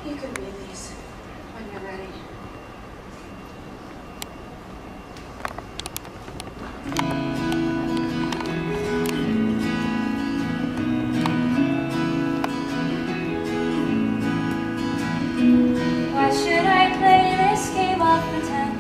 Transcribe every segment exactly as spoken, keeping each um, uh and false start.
You can read these when you're ready. Why should I play this game of pretend?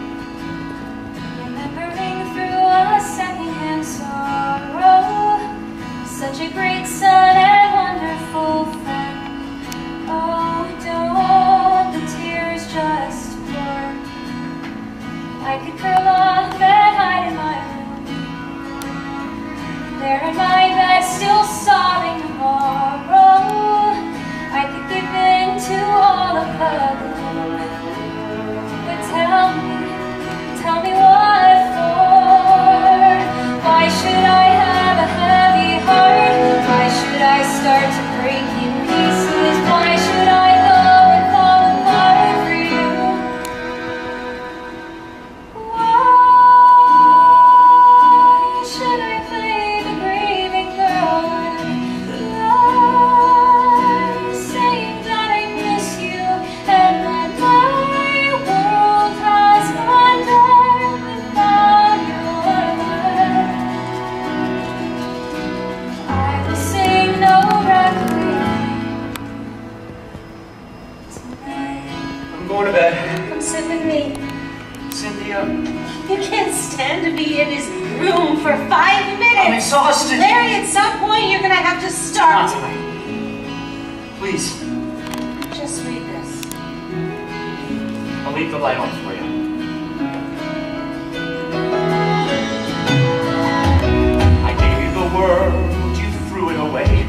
Remembering through a secondhand sorrow, such a great son and wonderful friend. Oh, don't the tears just pour? I could curl up and hide in my room, there in my bed, still sobbing tomorrow. I could give in to all of the gloom, but tell me, tell me what for? Why should I have a heavy heart? Why should I start to break in pieces? Why should I go and fall apart for you? Why should I play the grieving girl and lie, saying that I miss you and that my world has gone dark without your love? I will sing no requiem tonight. I'm going to bed. Come sit with me. Cynthia, You can't stand to be in his room for five minutes. I'm exhausted. Larry, at some point you're gonna have to Not start. tonight. Please, Just read this. I'll leave the light on for you. I gave you the world, you threw it away,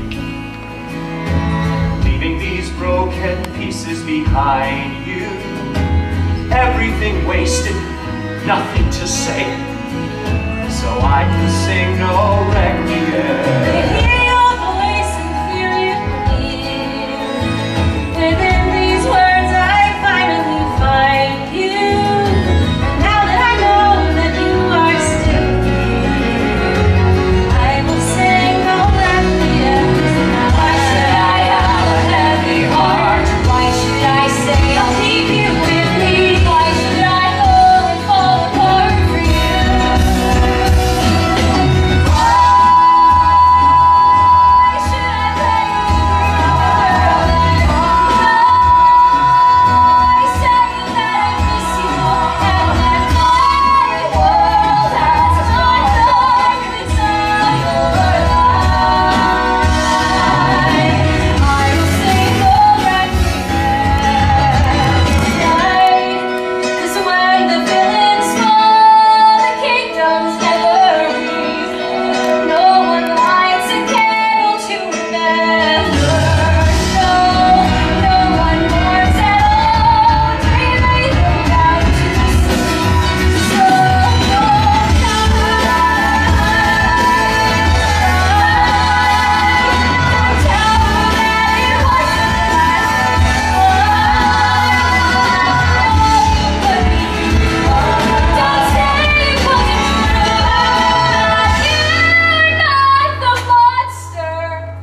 leaving these broken pieces behind you. Everything wasted, nothing to say, so I can sing no requiem. Hear your voice and feel you breathe. Within these words I finally find you. And now that I know that you are still here, I will sing no requiem. Why should I have a heavy heart? Why should I say I'll keep you with me? Why should I go and fall apart for you? Why should I play the girl and lie, saying that I miss you and that my world has gone dark without your light? I will sing no requiem tonight, 'cause when the villains fall, the kingdoms never reach. No one lights a candle to remember. No, no one mourns at all when we lay them down to sleep. So don't cry, tell me that it wasn't last but me. Don't say it wasn't true. You're not the monster.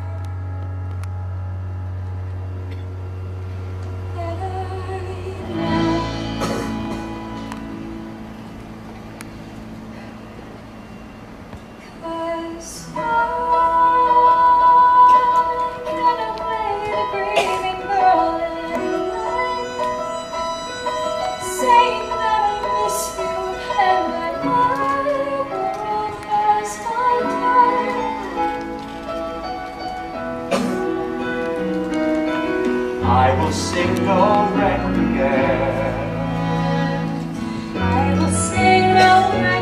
Cause I'm gonna play the grieving girl and lie, saying that I miss you and that my world has gone dark. I will sing no requiem. I will sing no requiem.